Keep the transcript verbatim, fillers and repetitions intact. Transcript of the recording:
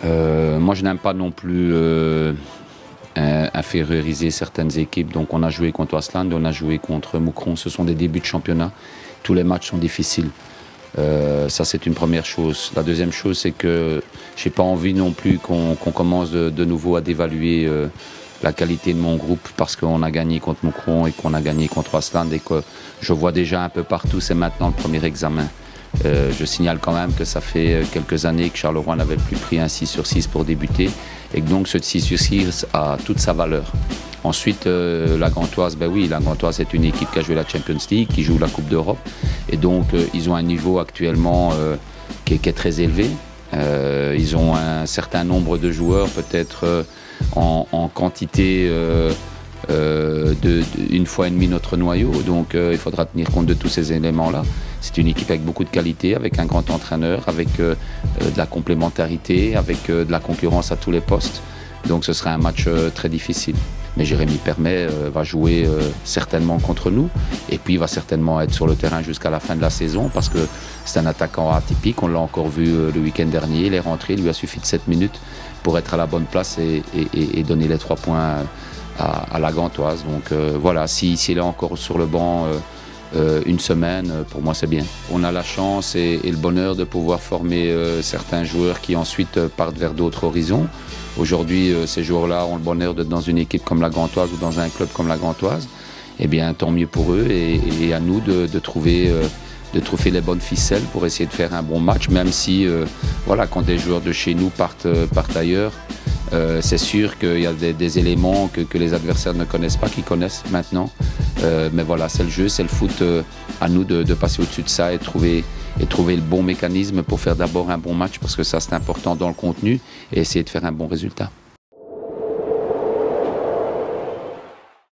euh, Moi, je n'aime pas non plus euh, inférioriser certaines équipes. Donc, on a joué contre Waasland, on a joué contre Moucron. Ce sont des débuts de championnat. Tous les matchs sont difficiles. Euh, ça, c'est une première chose. La deuxième chose, c'est que je n'ai pas envie non plus qu'on qu'on commence de, de nouveau à dévaluer euh, la qualité de mon groupe parce qu'on a gagné contre Moucron et qu'on a gagné contre Waasland et que je vois déjà un peu partout, c'est maintenant le premier examen. Euh, je signale quand même que ça fait quelques années que Charleroi n'avait plus pris un six sur six pour débuter et que donc ce six sur six a toute sa valeur. Ensuite, euh, la Gantoise, ben oui, la Gantoise est une équipe qui a joué la Champions League, qui joue la Coupe d'Europe. Et donc, euh, ils ont un niveau actuellement euh, qui, est, qui est très élevé. Euh, ils ont un certain nombre de joueurs, peut-être euh, en, en quantité euh, euh, de, de, une fois et demie notre noyau. Donc, euh, il faudra tenir compte de tous ces éléments-là. C'est une équipe avec beaucoup de qualité, avec un grand entraîneur, avec euh, de la complémentarité, avec euh, de la concurrence à tous les postes. Donc, ce sera un match euh, très difficile. Mais Jérémy Permet euh, va jouer euh, certainement contre nous et puis il va certainement être sur le terrain jusqu'à la fin de la saison parce que c'est un attaquant atypique, on l'a encore vu euh, le week-end dernier, il est rentré, il lui a suffi de sept minutes pour être à la bonne place et, et, et donner les trois points à, à la Gantoise. Donc euh, voilà, s'il si, si est encore sur le banc euh, euh, une semaine, pour moi c'est bien. On a la chance et, et le bonheur de pouvoir former euh, certains joueurs qui ensuite euh, partent vers d'autres horizons. Aujourd'hui, euh, ces joueurs-là ont le bonheur d'être dans une équipe comme la Gantoise ou dans un club comme la Gantoise. Eh bien, tant mieux pour eux et, et à nous de, de, trouver, euh, de trouver les bonnes ficelles pour essayer de faire un bon match, même si, euh, voilà, quand des joueurs de chez nous partent, partent ailleurs, euh, c'est sûr qu'il y a des, des éléments que, que les adversaires ne connaissent pas, qu'ils connaissent maintenant. Euh, mais voilà, c'est le jeu, c'est le foot. Euh, à nous de, de passer au-dessus de ça et trouver, et trouver le bon mécanisme pour faire d'abord un bon match, parce que ça c'est important dans le contenu, et essayer de faire un bon résultat.